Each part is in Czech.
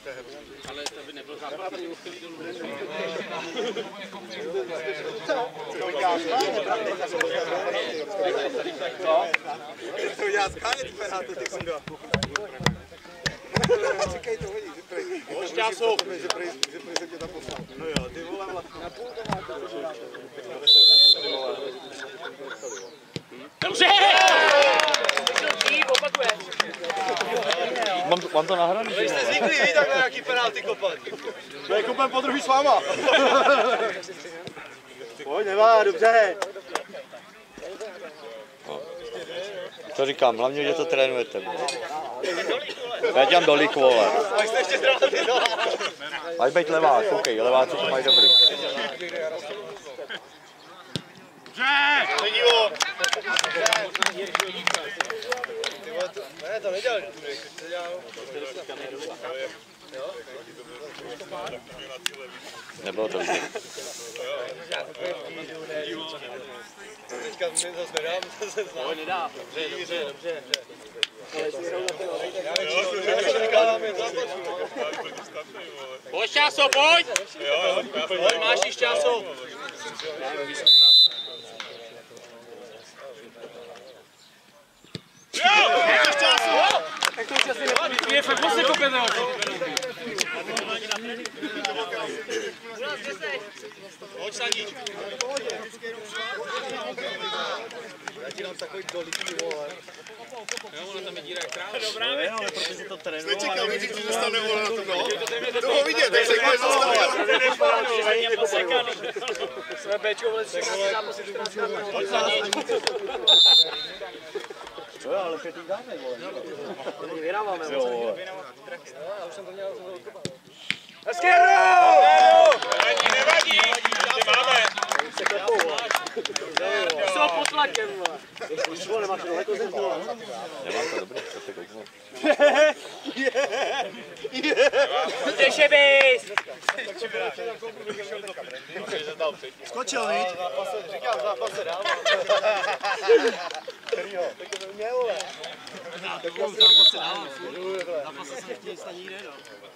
Ale to by nebyl západ. To udělá skánět penaltu, ty kundo. Čekaj to hodí, že prej. Pojď času. Že prej se tě tam poslal. No jo, ty vole vlastně. Na půl to máte. Dobře! Opakuje. Mám to nahraný. Vy jste zvyklí, víš, takhle nějaký penalty kopat. To je kopem po druhý s váma. Pojď, nemá, dobře. To říkám, hlavně, že to trénujete. Já dělám dolík, vole. A jste ještě zdravý, no. Máš být levák, koukej, leváci to mají dobrý. Nedívo. Ne, to nedělal. Nebylo to vidět. Teďka mi zase nedám, zase znám. Pojď, nedá. Dobře. Pojď, časo, pojď! Pojď, máš již časo. Je fakt vlastně kopěte. Pojď, Sadíč. Já ti dám takový dolík, vole. Jo, ona tam je díra jak kráva. Dobrá, ale protože to trénoval. Nečekal, že ti dostane vole na to, no. To ho vidět, tak se můžeš zastavovat. Jsme Bčko, vole, pojď, Sadíč. Jo, ale pětý dáme, vole. Vyhráváme, jo. Já už jsem to měl odkopat. Hezky, Jaro! Nevadí, tě máme. Jsou pod tlakem, vole. Vole, nemáš daleko zem, vole. Nemám to dobrý, co se kouknu. Těže bys! Skočil, viď? Říkám, zápase dál. Kterýho? Tak to měl, vole. Tak to zápase dál. Zápase se nechtějí stát nikde, no.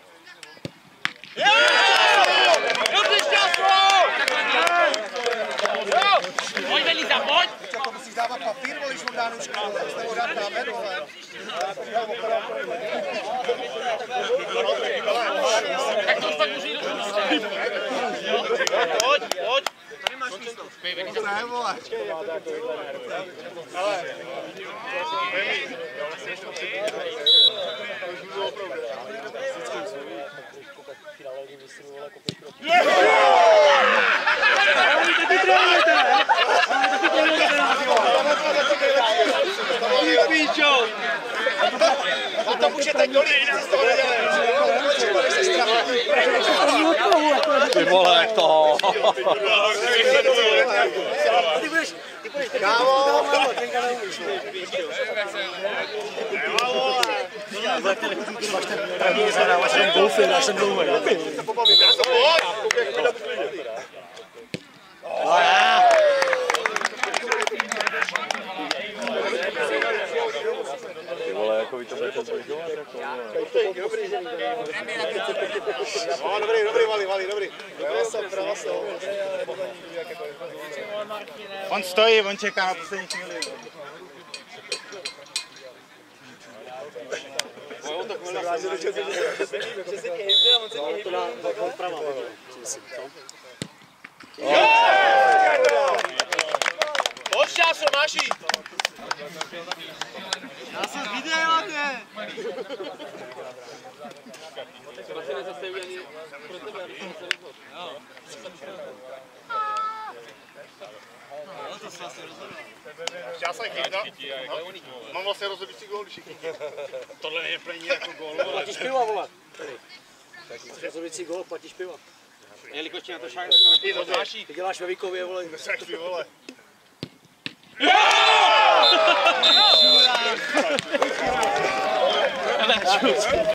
Dobře, šťastnou! Pojď, Velíza, pojď! To musíš dávat papír, vole, když mu dá nůžku, vole. Jste ho dát dáme, vole. Tak to už pak může jít do pojď! Tady máš místo. Ne, vole. Ale. A to můžete dolít, z toho nedělej. Ty vole, jak to. Ty budeš kámo. Ty vole, jako vy to budete zbližovat, jako Dobrý, Vali, dobrý. Prava jsou. On stojí, on čeká na poslední chvíli. Pojď, času, máš jít! Já jsem viděl, ne? Já jsem chytl. Mám vlastně rozhodující gól všichni. Tohle je plně jako gól. Platíš piva, vole. Rozhodující gól, platíš piva. Jelikož ti na to šák. Ty děláš ve Víkově, vole. Ty vole. Jo!